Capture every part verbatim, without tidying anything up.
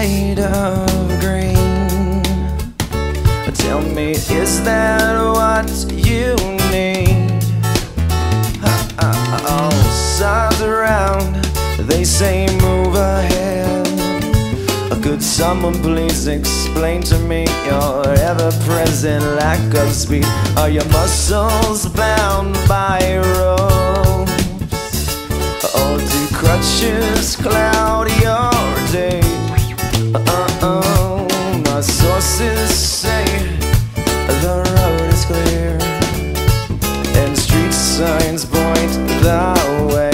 shade of green. Tell me, is that what you need? All sides around, they say move ahead. Could someone please explain to me your ever-present lack of speed? Are your muscles bound by ropes? Or do crutches cloud your day? Uh-oh, my sources say the road is clear and street signs point the way.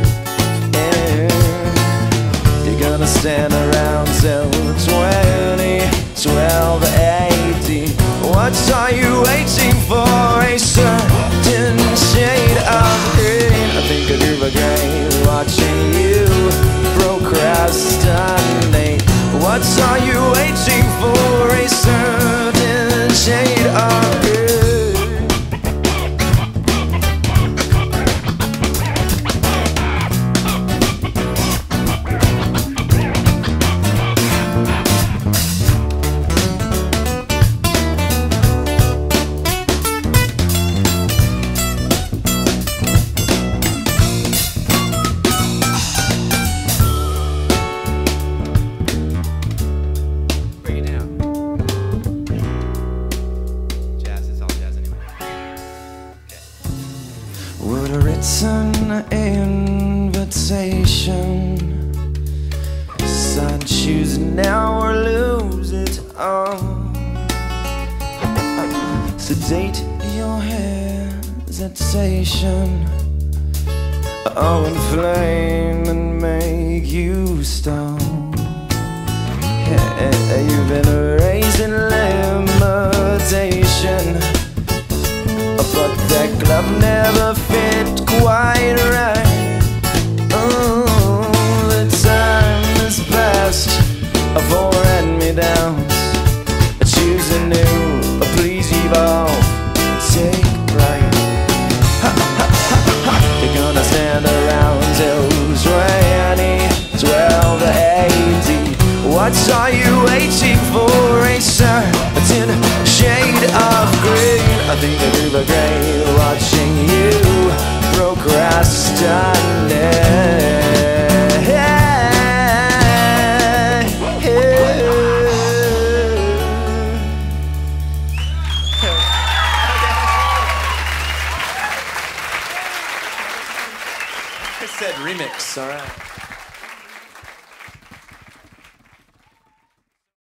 You're gonna stand around till twenty, twelve, eighty. What are you waiting for? A certain shade of green. I think I'd do again watching you procrastinate. What are you waiting for? A certain shade of green. Invitation. Decide choose now or lose it all. Sedate your hesitation. Oh, inflame and make you stall. Yeah, you've been raised in limitation, but that glove never fit quite right. Oh, the time has passed for hand-me-downs. Choose a new, please evolve, take flight. Ha, ha, ha, ha. You're gonna stand around till twenty, twelve, eighty. What are you waiting for? A certain shade of green. I think I do the great watching you procrastinate. I said remix, all right.